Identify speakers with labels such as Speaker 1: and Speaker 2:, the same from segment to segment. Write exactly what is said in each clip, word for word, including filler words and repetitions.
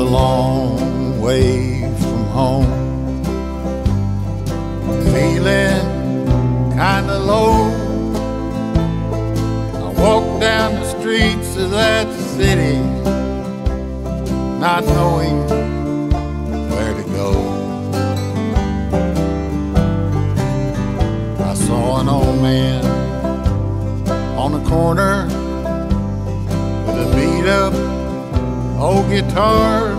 Speaker 1: long way from home, feeling kinda low. I walk down the streets of that city, not knowing where to go. I saw an old man on the corner with a beat up old guitar.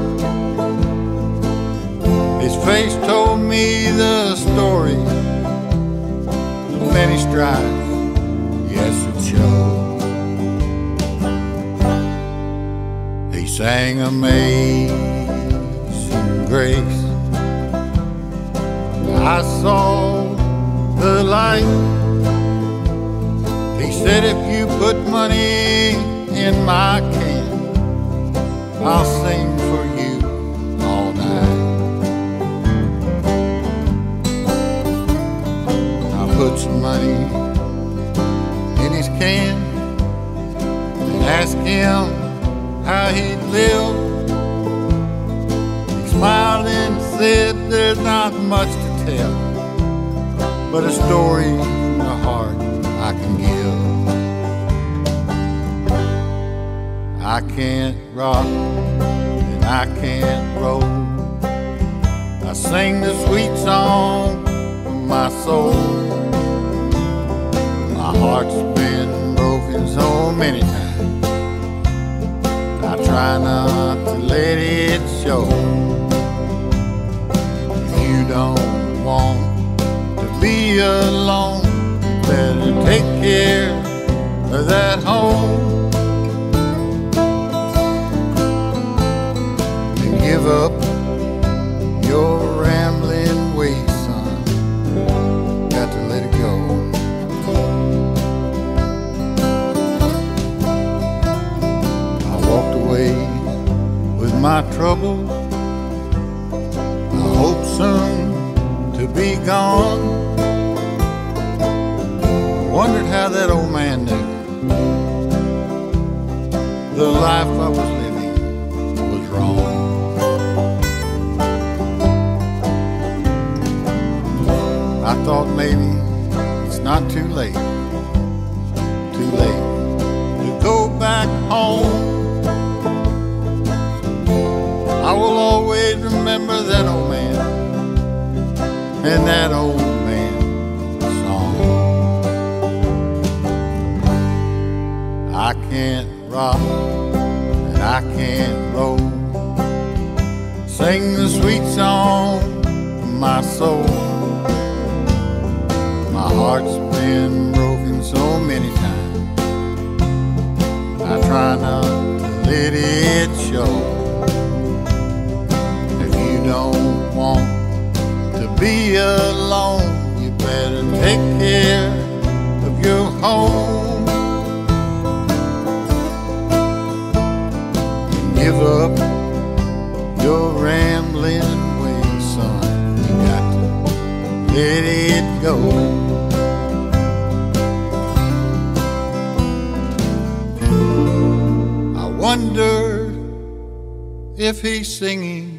Speaker 1: His face told me the story of many strides, yes it showed. He sang Amazing Grace. I saw the light. He said, if you put money in my can, I'll sing for you all night. I put some money in his can and asked him how he lived. He smiled and said, there's not much to tell, but a story from the heart I can give. I can't rock and I can't roll. I sing the sweet song of my soul. My heart's been broken so many times, I try not to let it show. If you don't want to be alone, you better take care of that home. Give up your rambling ways, son. Got to let it go. I walked away with my troubles. I hope soon to be gone. I wondered how that old man knew the life I was living was wrong. I thought maybe it's not too late, too late to go back home. I will always remember that old man and that old man song. I can't rock and I can't roll, sing the sweet song of my soul. My heart's been broken so many times, I try not to let it show. If you don't want to be alone, you better take care of your home. And give up your rambling ways, son. You got to let it go. Wondered if he's singing